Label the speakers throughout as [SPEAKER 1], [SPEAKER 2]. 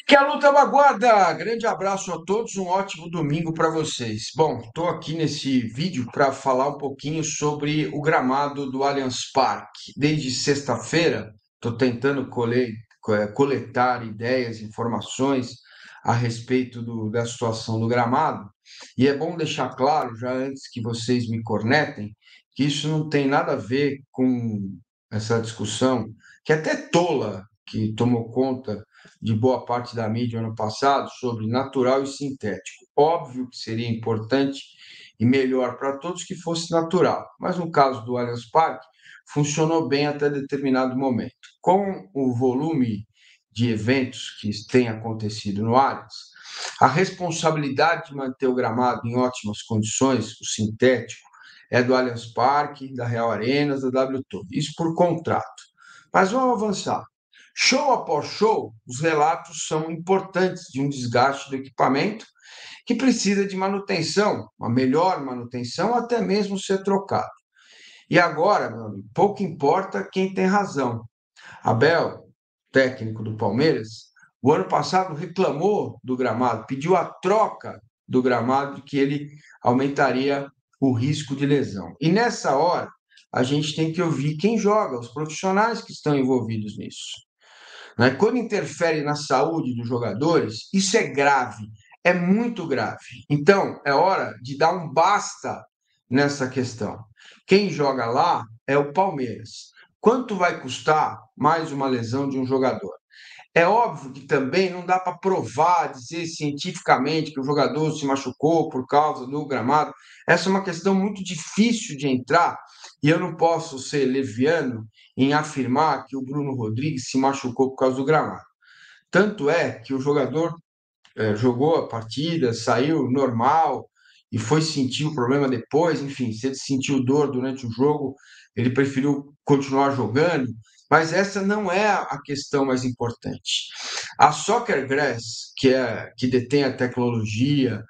[SPEAKER 1] Que a luta aguarda! Grande abraço a todos, um ótimo domingo para vocês. Bom, estou aqui nesse vídeo para falar um pouquinho sobre o gramado do Allianz Parque. Desde sexta-feira, estou tentando coletar ideias, informações a respeito da situação do gramado. E é bom deixar claro, já antes que vocês me cornetem, que isso não tem nada a ver com essa discussão, que é até tola, que tomou conta de boa parte da mídia ano passado sobre natural e sintético. Óbvio que seria importante e melhor para todos que fosse natural, mas no caso do Allianz Parque, funcionou bem até determinado momento. Com o volume de eventos que tem acontecido no Allianz, a responsabilidade de manter o gramado em ótimas condições, o sintético, é do Allianz Parque, da Real Arenas, da W Torre. Isso por contrato. Mas vamos avançar. Show após show, os relatos são importantes de um desgaste do equipamento que precisa de manutenção, uma melhor manutenção, até mesmo ser trocado. E agora, meu amigo, pouco importa quem tem razão. Abel, técnico do Palmeiras, o ano passado reclamou do gramado, pediu a troca do gramado, que ele aumentaria o risco de lesão. E nessa hora, a gente tem que ouvir quem joga, os profissionais que estão envolvidos nisso. Né? Quando interfere na saúde dos jogadores, isso é grave, é muito grave. Então, é hora de dar um basta nessa questão. Quem joga lá é o Palmeiras. Quanto vai custar mais uma lesão de um jogador? É óbvio que também não dá para provar, dizer cientificamente que o jogador se machucou por causa do gramado. Essa é uma questão muito difícil de entrar e eu não posso ser leviano em afirmar que o Bruno Rodrigues se machucou por causa do gramado. Tanto é que o jogador jogou a partida, saiu normal e foi sentir o problema depois. Enfim, se ele sentiu dor durante o jogo, ele preferiu continuar jogando. Mas essa não é a questão mais importante. A Soccer Grass, que detém a tecnologia,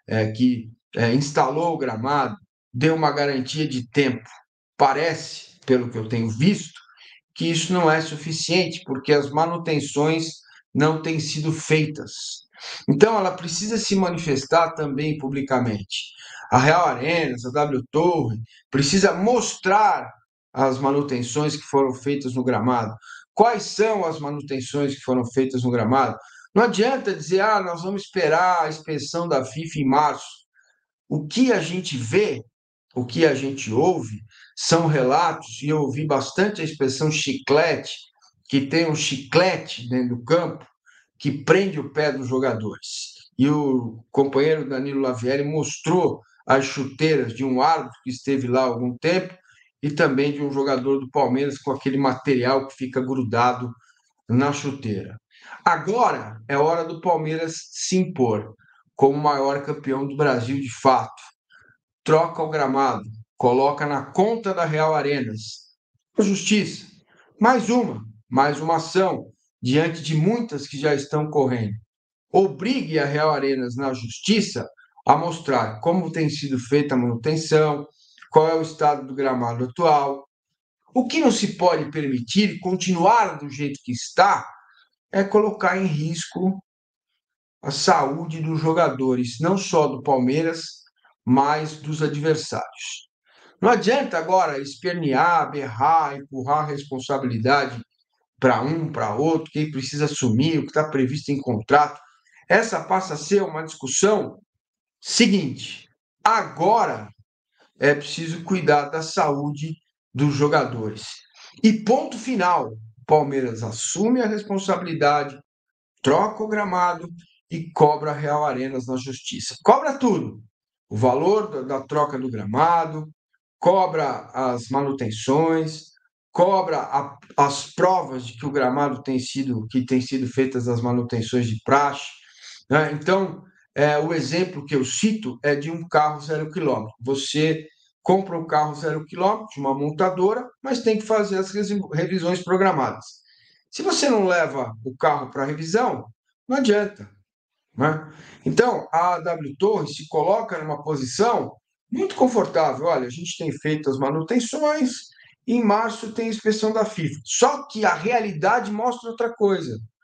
[SPEAKER 1] que instalou o gramado, deu uma garantia de tempo. Parece, pelo que eu tenho visto, que isso não é suficiente, porque as manutenções não têm sido feitas. Então, ela precisa se manifestar também publicamente. A Real Arenas, a W Torre, precisa mostrar as manutenções que foram feitas no gramado. Quais são as manutenções que foram feitas no gramado? Não adianta dizer, nós vamos esperar a inspeção da FIFA em março. O que a gente vê, o que a gente ouve, são relatos, e eu ouvi bastante a expressão chiclete, que tem um chiclete dentro do campo que prende o pé dos jogadores. E o companheiro Danilo Lavieri mostrou as chuteiras de um árbitro que esteve lá há algum tempo e também de um jogador do Palmeiras com aquele material que fica grudado na chuteira. Agora é hora do Palmeiras se impor como o maior campeão do Brasil de fato. Troca o gramado, coloca na conta da Real Arenas. A justiça, mais uma ação diante de muitas que já estão correndo. Obrigue a Real Arenas na justiça a mostrar como tem sido feita a manutenção, qual é o estado do gramado atual. O que não se pode permitir continuar do jeito que está é colocar em risco a saúde dos jogadores, não só do Palmeiras, mas dos adversários. Não adianta agora espernear, berrar, empurrar a responsabilidade para um, para outro, quem precisa assumir, o que está previsto em contrato. Essa passa a ser uma discussão seguinte. Agora é preciso cuidar da saúde dos jogadores. E ponto final. Palmeiras assume a responsabilidade, troca o gramado e cobra a Real Arenas na justiça. Cobra tudo. O valor da troca do gramado, cobra as manutenções, cobra as provas de que o gramado tem sido feitas as manutenções de praxe. Né? Então, o exemplo que eu cito é de um carro 0 km. Você compra um carro 0 km de uma montadora, mas tem que fazer as revisões programadas. Se você não leva o carro para revisão, não adianta. Né? Então, a AW Torre se coloca numa posição muito confortável. Olha, a gente tem feito as manutenções, e em março tem a inspeção da FIFA. Só que a realidade mostra outra coisa.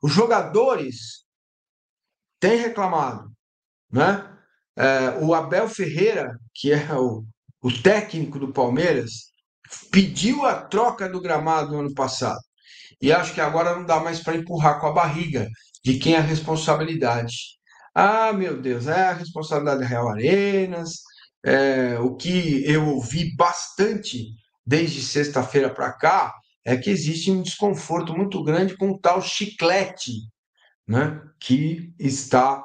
[SPEAKER 1] Os jogadores têm reclamado, né? O Abel Ferreira, que é o técnico do Palmeiras, pediu a troca do gramado no ano passado. E acho que agora não dá mais para empurrar com a barriga de quem é a responsabilidade. Ah, meu Deus, é a responsabilidade da Real Arenas. O que eu ouvi bastante desde sexta-feira para cá é que existe um desconforto muito grande com o tal chiclete, né, que está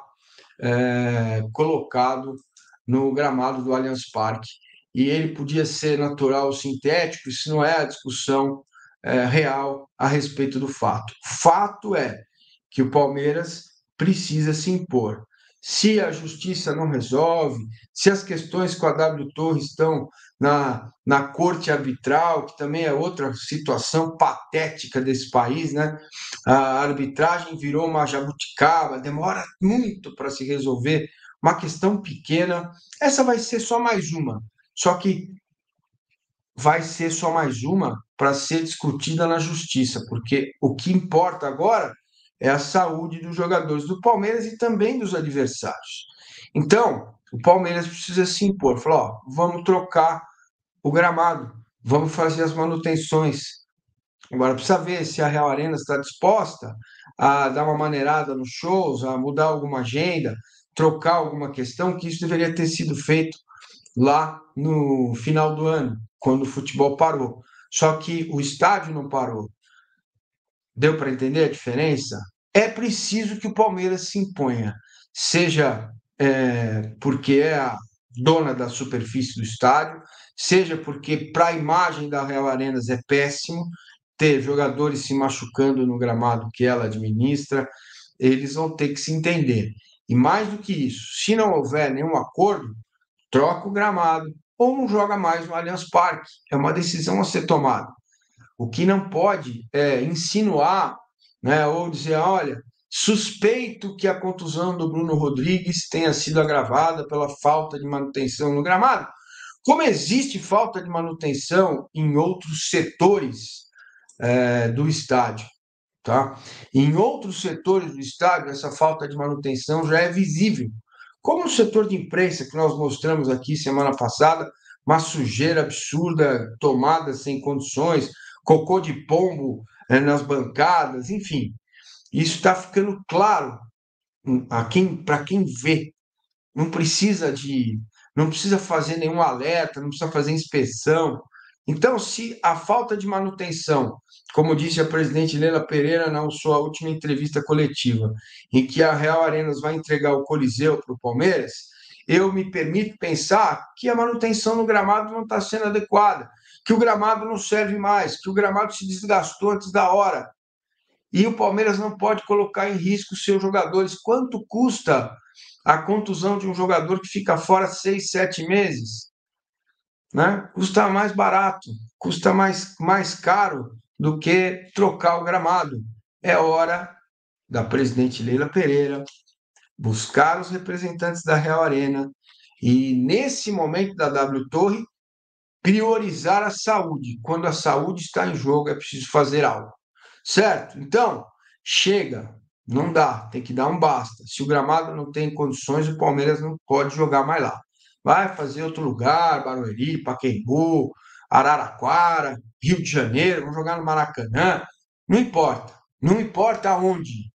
[SPEAKER 1] colocado no gramado do Allianz Parque. E ele podia ser natural ou sintético, isso não é a discussão real a respeito do fato. Fato é que o Palmeiras precisa se impor. Se a justiça não resolve, se as questões com a W Torre estão na corte arbitral, que também é outra situação patética desse país, né? A arbitragem virou uma jabuticaba, demora muito para se resolver uma questão pequena. Essa vai ser só mais uma, só que vai ser só mais uma para ser discutida na justiça, porque o que importa agora é a saúde dos jogadores do Palmeiras e também dos adversários. Então, o Palmeiras precisa se impor, falar, ó, vamos trocar o gramado, vamos fazer as manutenções. Agora, precisa ver se a Real Arena está disposta a dar uma maneirada nos shows, a mudar alguma agenda, trocar alguma questão, que isso deveria ter sido feito lá no final do ano, quando o futebol parou. Só que o estádio não parou. Deu para entender a diferença? É preciso que o Palmeiras se imponha, seja porque é a dona da superfície do estádio, seja porque para a imagem da Real Arenas é péssimo ter jogadores se machucando no gramado que ela administra, eles vão ter que se entender. E mais do que isso, se não houver nenhum acordo, troca o gramado ou não joga mais no Allianz Parque. É uma decisão a ser tomada. O que não pode é insinuar, né, ou dizer, olha, suspeito que a contusão do Bruno Rodrigues tenha sido agravada pela falta de manutenção no gramado. Como existe falta de manutenção em outros setores do estádio, tá? Em outros setores do estádio, essa falta de manutenção já é visível. Como no setor de imprensa, que nós mostramos aqui semana passada, uma sujeira absurda, tomadas sem condições, cocô de pombo nas bancadas, enfim. Isso está ficando claro para quem vê. Não precisa não precisa fazer nenhum alerta, não precisa fazer inspeção. Então, se a falta de manutenção, como disse a presidente Leila Pereira na sua última entrevista coletiva, em que a Real Arenas vai entregar o Coliseu para o Palmeiras, eu me permito pensar que a manutenção no gramado não está sendo adequada, que o gramado não serve mais, que o gramado se desgastou antes da hora. E o Palmeiras não pode colocar em risco seus jogadores. Quanto custa a contusão de um jogador que fica fora 6, 7 meses? Né? Custa mais barato, custa mais caro do que trocar o gramado. É hora da presidente Leila Pereira buscar os representantes da Real Arena e, nesse momento da W Torre, priorizar a saúde. Quando a saúde está em jogo, é preciso fazer algo. Certo? Então, chega. Não dá, tem que dar um basta. Se o gramado não tem condições, o Palmeiras não pode jogar mais lá. Vai fazer outro lugar, Barueri, Pacaembu, Araraquara, Rio de Janeiro, vão jogar no Maracanã. Não importa. Não importa aonde.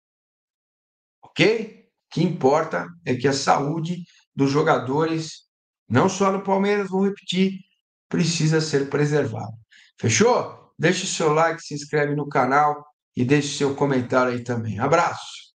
[SPEAKER 1] Ok? O que importa é que a saúde dos jogadores, não só no Palmeiras, vou repetir, precisa ser preservada. Fechou? Deixe o seu like, se inscreve no canal e deixe seu comentário aí também. Abraço!